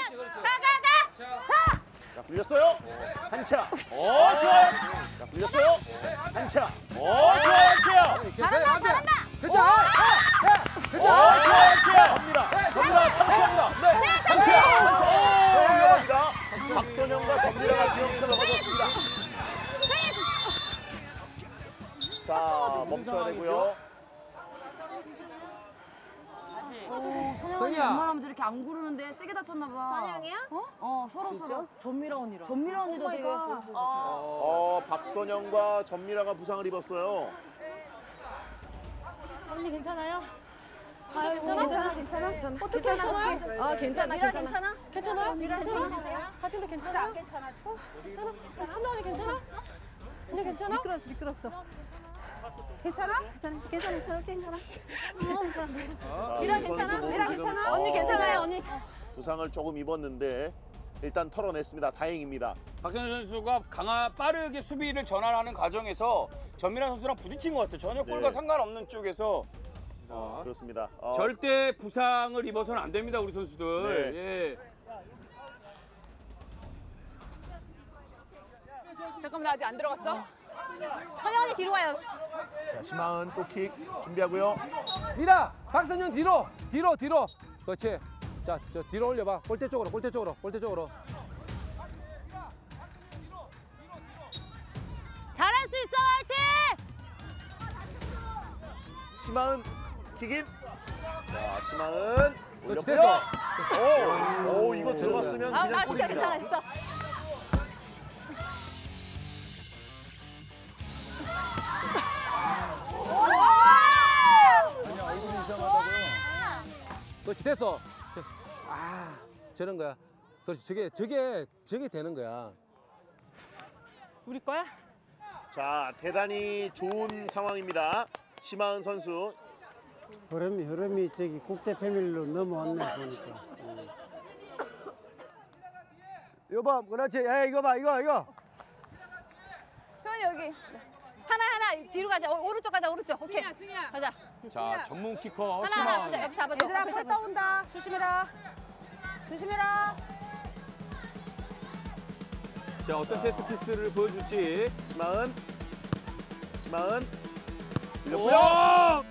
자, 굴렸어요. 한차. 좋아요. 자, 굴렸어요. 한차. 좋아요. 한차. 잘한다. 좋아요. 접니다. 참수합니다. 네. 한차. 위험합니다. 박선영과 전미라가 뒤엉켜 넘어졌습니다. 자, 멈춰야 되고요. 선영이 웬만하면 저렇게 안 구르는데 세게 다쳤나 봐. 선영이야? 서로. 전미라 언니랑. 전미라 언니도 되게. 박선영과 전미라가 부상을 입었어요. 언니 괜찮아요? 괜찮아요? 괜찮아. 미라 괜찮아? 괜찮아요? 미라 괜찮아? 하진도 괜찮아? 안 괜찮아. 괜찮아? 한명이 괜찮아? 언니 괜찮아? 미끄러웠어. 괜찮아? 괜찮아. 자, 미라 이 괜찮아? 선수도 미라 지금, 괜찮아? 언니 괜찮아요, 언니. 부상을 조금 입었는데 일단 털어냈습니다. 다행입니다. 박선영 선수가 빠르게 수비를 전환하는 과정에서 전미라 선수랑 부딪힌 것 같아요. 전혀 골과 네. 상관없는 쪽에서. 그렇습니다. 절대 부상을 입어서는 안 됩니다, 우리 선수들. 예. 잠깐만, 나 아직 안 들어갔어? 선영 언니 뒤로 가요. 자, 심하은 또 킥 준비하고요. 미라, 박선영 뒤로. 그렇지. 자, 저 뒤로 올려봐. 골대 쪽으로. 잘할 수 있어, 화이팅! 심하은 킥인. 자, 심하은 그렇지, 올렸고요. 오, 이거 들어갔으면 그냥 진짜 골입니다. 괜찮아. 됐어. 그렇지, 됐어. 저런 거야. 그렇지, 저게 되는 거야. 우리 거야? 자, 대단히 좋은 상황입니다. 심하은 선수. 흐름이 저기 국대 패밀리로 넘어왔네 보니까. 이거 봐, 그렇지. 야, 이거 봐, 이거. 현 여기. 하나 뒤로 가자. 오른쪽 가자. 오케이. 승희야. 가자. 자, 전문 키커 하나 심하은. 보자. 옆 잡아줘. 얘들아, 갔다 온다. 조심해라. 자, 어떤 세트 피스를 보여줄지. 심하은. 오! 올렸고요.